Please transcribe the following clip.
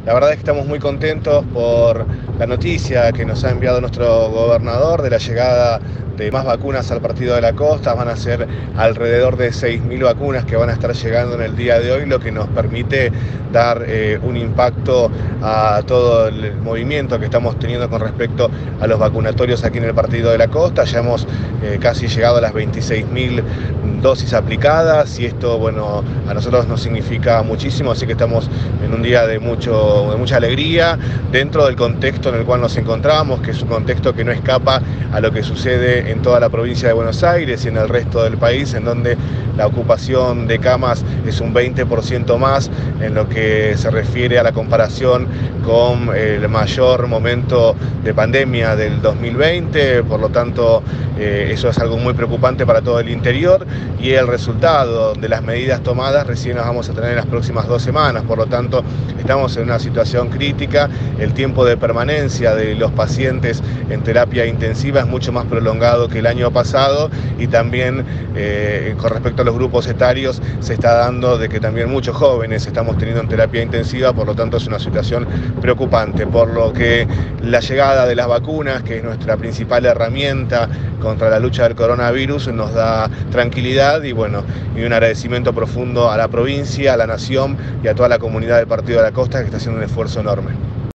La verdad es que estamos muy contentos por la noticia que nos ha enviado nuestro gobernador de la llegada de más vacunas al Partido de la Costa. Van a ser alrededor de 6.000 vacunas que van a estar llegando en el día de hoy, lo que nos permite dar un impacto a todo el movimiento que estamos teniendo con respecto a los vacunatorios aquí en el Partido de la Costa. Ya hemos casi llegado a las 26.000 dosis aplicadas y esto, bueno, a nosotros nos significa muchísimo, así que estamos en un día de mucha alegría dentro del contexto en el cual nos encontramos, que es un contexto que no escapa a lo que sucede en toda la provincia de Buenos Aires y en el resto del país, en donde la ocupación de camas es un 20% más en lo que se refiere a la comparación con el mayor momento de pandemia del 2020, por lo tanto eso es algo muy preocupante para todo el interior, y el resultado de las medidas tomadas recién las vamos a tener en las próximas 2 semanas, por lo tanto estamos en una situación crítica. El tiempo de permanencia de los pacientes en terapia intensiva es mucho más prolongado que el año pasado, y también con respecto a los grupos etarios se está dando de que también muchos jóvenes estamos teniendo en terapia intensiva, por lo tanto es una situación preocupante, por lo que la llegada de las vacunas, que es nuestra principal herramienta contra la lucha del coronavirus, nos da tranquilidad y bueno, y un agradecimiento profundo a la provincia, a la nación y a toda la comunidad del Partido de la Costa, que está haciendo un esfuerzo enorme.